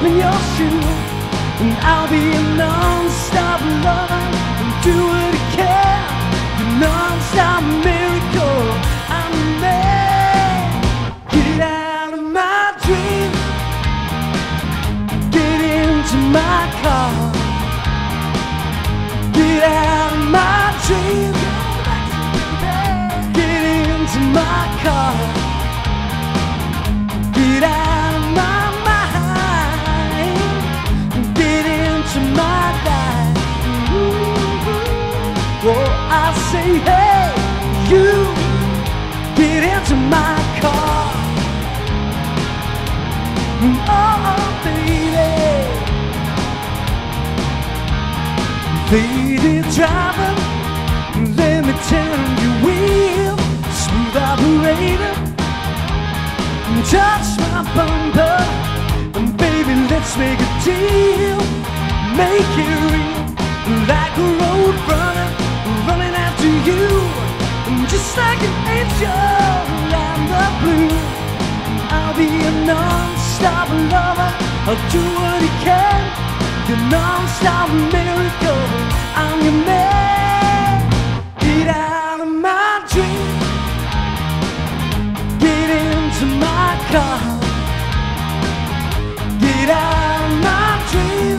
in your shoes, and I'll be a non-stop lover and do what I can. Your non-stop miracle, I'm the man. Get out of my dream, get into my car. Get out of my dream, get into my car. Get out of my mind, get into my life. Oh, I say, hey, you, get into my car. Oh, baby, lady driver, let me turn your wheel. Smooth operator, touch my bumper, and baby, let's make a deal. Make it real, like a road runner, running after you. Just like an angel in the blue. I'll be a non-stop lover, I'll do what he can. Your non-stop miracle, I'm your man. Get out of my dream, get into my car. Get out of my dream,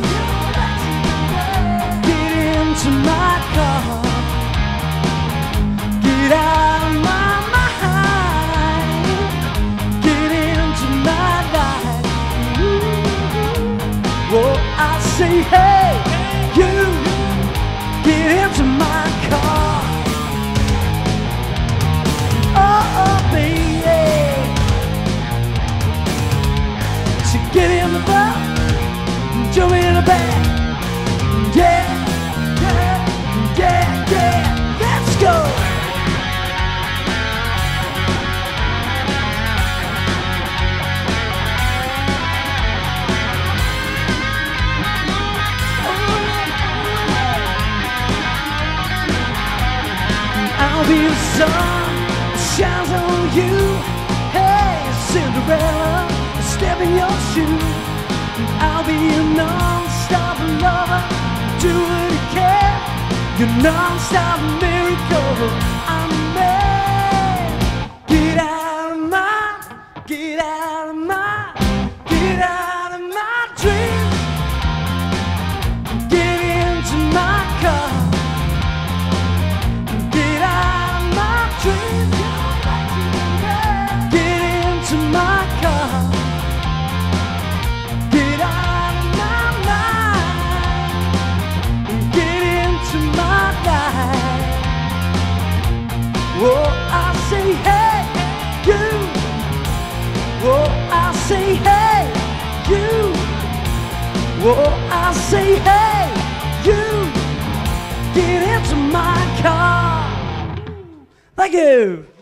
get into my car. Get out of my mind, get into my life. Oh, I say, hey, you, get into my car. Oh, baby, so get in the boat, jump in the back. Yeah, yeah, yeah, yeah, let's go. I'll be the sun that shines on you. Hey, Cinderella, step in your shoes. I'll be a non-stop lover, do what you can. Your non-stop miracle, I'm the man. Get out of my, get out of my, get out of my dream. Get into my car. Get out of my dream. Get into my car. Get out of my mind. Get into my life. Oh, I say, hey, you. Oh, I say, hey, you. Oh, I say, hey, you. Get into my car. Thank you.